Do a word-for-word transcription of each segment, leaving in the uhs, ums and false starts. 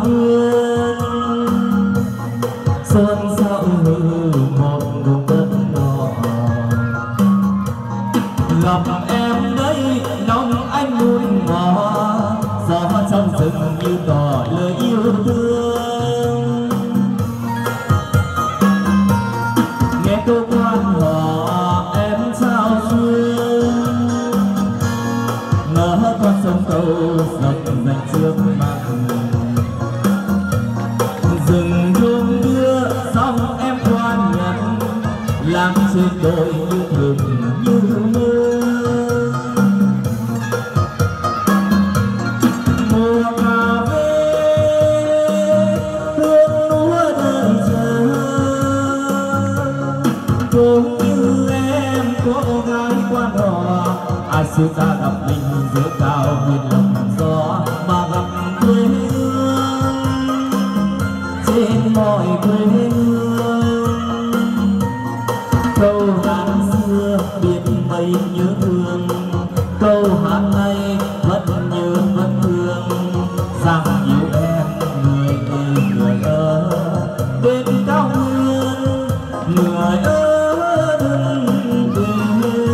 vươn xuân sao hư một vùng đất đỏ. Gặp em đây lòng anh buồn ngỏ, gió trong rừng như tỏ lời yêu thương. Nghe câu quan họ em sao xuyên, ngỡ con sông cầu dọc dành trước mặt. Rừng đung đưa xong em quan nhận, làm trên đôi như thường như mơ. Mùa cà phê hương lúa đợi chờ, cũng như em cô gái quan họ. Ai xưa ta gặp mình giữa cao nguyên lộng gió, mà gặp quê hương trên mọi quê hương. Câu hát xưa biết mấy nhớ thương, câu hát này vẫn nhớ vẫn thương. Rằng yêu em người ơi người ơi bên cao nguyên, người ơi đừng quên.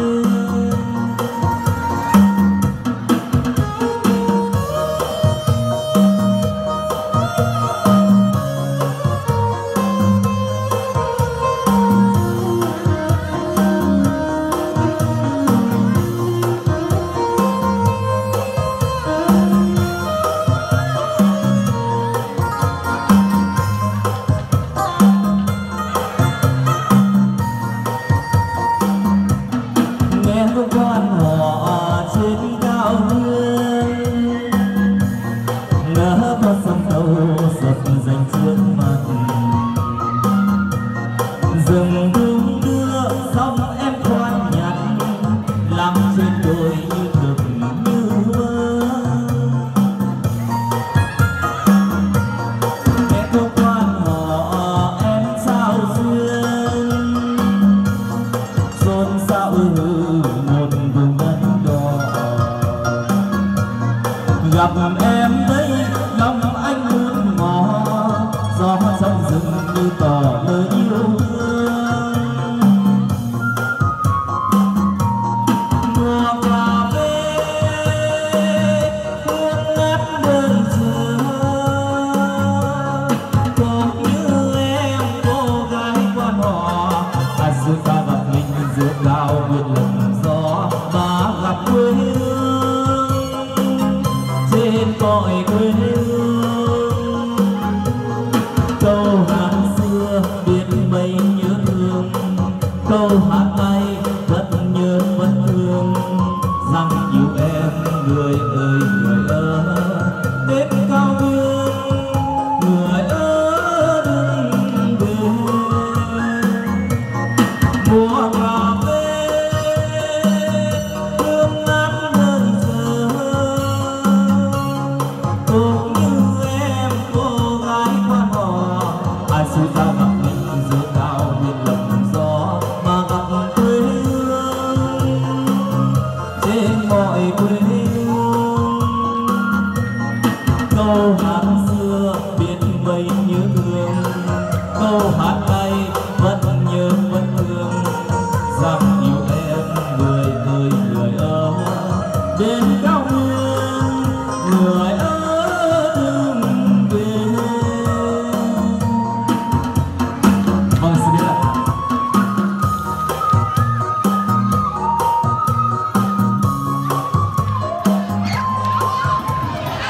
Quan họ trên cao nguyên, ngỡ có sông cầu giật dành trước mặt. Rừng đung đưa xong em quan nhặt, làm trên đôi như thực như mơ. Nghe câu quan họ em sao duyên, xôn xao một vùng đất đỏ. Gặp em đây lòng anh muốn ngỏ, gió trong rừng như tỏ lời yêu thương. Mùa cà phê hương ngát đợi chờ, cũng như em cô gái quan họ. Ai xưa ta gặp mình giữa cao nguyên lộng gió, mà gặp quê hương trên cõi quê hương. Câu hát xưa biết mấy nhớ thương, câu hát này vẫn nhớ vẫn thương. Rằng yêu em người ơi người ơi đến cao nguyên, người ơi đừng quên. Mùa cà phê hương ngát đợi chờ, cũng như em cô gái quan họ. Ai xưa ta gặp mình giữa cao nguyên lộng gió, mà gặp quê hương trên mọi quê hương. Câu hát xưa biết mấy nhớ thương, câu hát này vẫn nhớ vẫn thương. Rằng